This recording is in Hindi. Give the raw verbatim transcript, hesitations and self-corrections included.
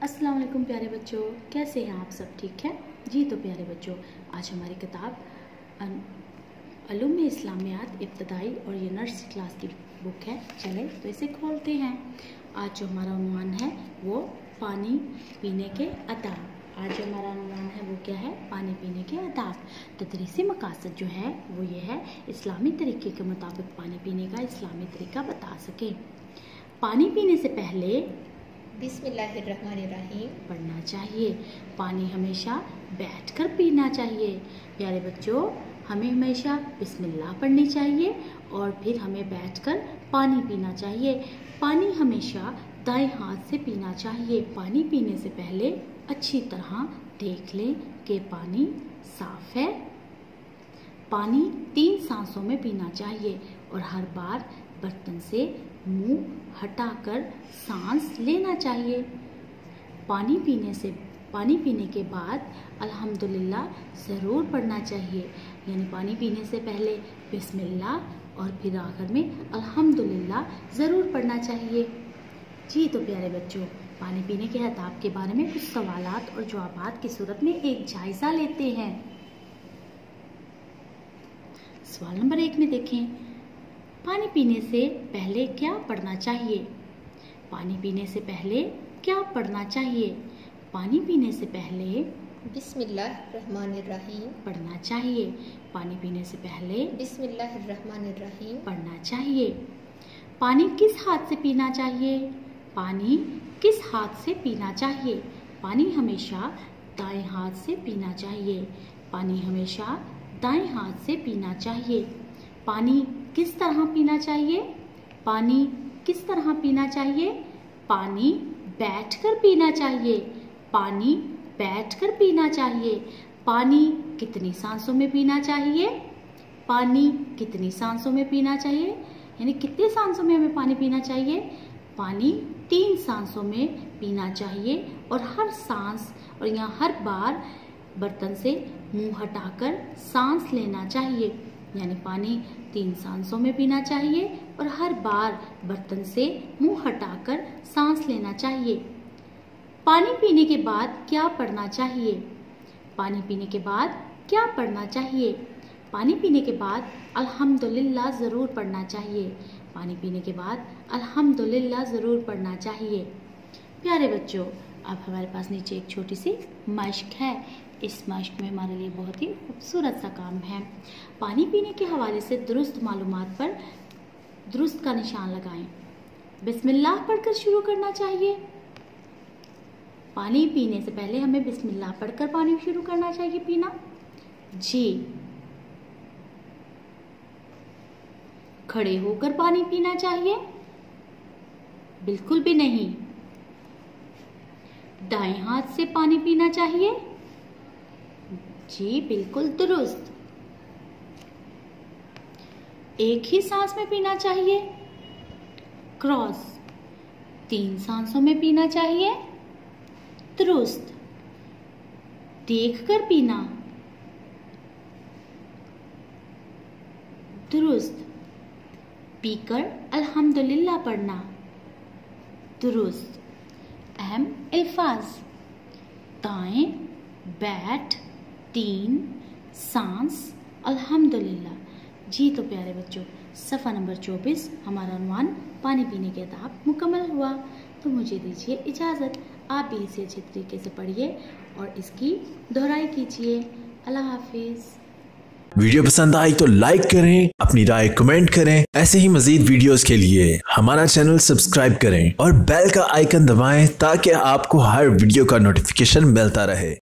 अस्सलाम वालेकुम प्यारे बच्चों, कैसे हैं आप सब? ठीक है जी। तो प्यारे बच्चों, आज हमारी किताब अलूम इस्लामियात इब्तदाई और ये नर्सरी क्लास की बुक है। चलें तो इसे खोलते हैं। आज जो हमारा उन्वान है वो पानी पीने के आदाब। आज जो हमारा उन्वान है वो क्या है? पानी पीने के आदाब। तदरीसी मकासद जो है वो ये है, इस्लामी तरीके के मुताबिक पानी पीने का इस्लामी तरीका बता सकें। पानी पीने से पहले बिस्मिल्लाहिर्रहमानिर्रहीम पढ़ना चाहिए। पानी हमेशा बैठकर पीना चाहिए। प्यारे बच्चों, हमें हमेशा बिस्मिल्लाह पढ़नी चाहिए और फिर हमें बैठकर पानी पीना चाहिए। पानी हमेशा दाएं हाथ से पीना चाहिए। पानी पीने से पहले अच्छी तरह देख लें कि पानी साफ है। पानी तीन सांसों में पीना चाहिए और हर बार बर्तन से मुंह हटाकर सांस लेना चाहिए। पानी पीने से पानी पीने के बाद अल्हम्दुलिल्लाह ज़रूर पढ़ना चाहिए। यानी पानी पीने से पहले बिस्मिल्लाह और फिर आखिर में अल्हम्दुलिल्लाह ज़रूर पढ़ना चाहिए जी। तो प्यारे बच्चों, पानी पीने के आदाब के बारे में कुछ सवालात और जवाबात की सूरत में एक जायज़ा लेते हैं। सवाल नंबर एक में देखें, पानी पीने से पहले क्या पढ़ना चाहिए? पानी पीने से पहले क्या पढ़ना चाहिए? पानी पीने से पहले बिस्मिल्लाहिर्रहमानिर्रहीम पढ़ना चाहिए। पानी पीने से पहले बिस्मिल्लाहिर्रहमानिर्रहीम पढ़ना चाहिए। पानी किस हाथ से पीना चाहिए? पानी किस हाथ से पीना चाहिए? पानी हमेशा दाएं हाथ से पीना चाहिए। पानी हमेशा दाएं हाथ से पीना चाहिए। पानी किस तरह पीना चाहिए? पानी किस तरह पीना चाहिए? पानी बैठकर पीना चाहिए। पानी बैठकर पीना चाहिए। पानी कितनी सांसों में पीना चाहिए? पानी कितनी सांसों में पीना चाहिए? यानी कितने सांसों में हमें पानी पीना चाहिए? पानी तीन सांसों में पीना चाहिए और हर सांस और यहाँ हर बार बर्तन से मुंह हटाकर सांस लेना चाहिए। यानी पानी तीन सांसों में पीना चाहिए और हर बार बर्तन से मुंह हटाकर सांस लेना चाहिए। पानी पीने के बाद क्या पढ़ना चाहिए? पानी पीने के बाद क्या पढ़ना चाहिए? पानी पीने के बाद अल्हम्दुलिल्लाह ज़रूर पढ़ना चाहिए। पानी पीने के बाद अल्हम्दुलिल्लाह ज़रूर पढ़ना चाहिए। प्यारे बच्चों, अब हमारे पास नीचे एक छोटी सी मश्क है। इस मश्क में हमारे लिए बहुत ही खूबसूरत सा काम है। पानी पीने के हवाले से दुरुस्त मालूमात पर दुरुस्त का निशान लगाएं। बिस्मिल्लाह पढ़कर शुरू करना चाहिए। पानी पीने से पहले हमें बिस्मिल्लाह पढ़कर पानी शुरू करना चाहिए पीना जी। खड़े होकर पानी पीना चाहिए? बिल्कुल भी नहीं। दाएं हाथ से पानी पीना चाहिए? जी बिल्कुल दुरुस्त। एक ही सांस में पीना चाहिए? क्रॉस। तीन सांसों में पीना चाहिए? दुरुस्त। देखकर पीना? दुरुस्त। पीकर अल्हम्दुलिल्लाह पढ़ना? दुरुस्त। अहम अल्फाज: दाएं, बैठ, तीन, सांस, अल्हम्दुलिल्लाह जी। तो प्यारे बच्चों, सफ़ा नंबर चौबीस हमारा उन्वान पानी पीने के आदाब मुकम्मल हुआ। तो मुझे दीजिए इजाज़त। आप भी इसे अच्छे तरीके से पढ़िए और इसकी दोहराई कीजिए। अल्लाह हाफिज़। वीडियो पसंद आई तो लाइक करें, अपनी राय कमेंट करें। ऐसे ही मजीद वीडियोस के लिए हमारा चैनल सब्सक्राइब करें और बेल का आइकन दबाएं ताकि आपको हर वीडियो का नोटिफिकेशन मिलता रहे।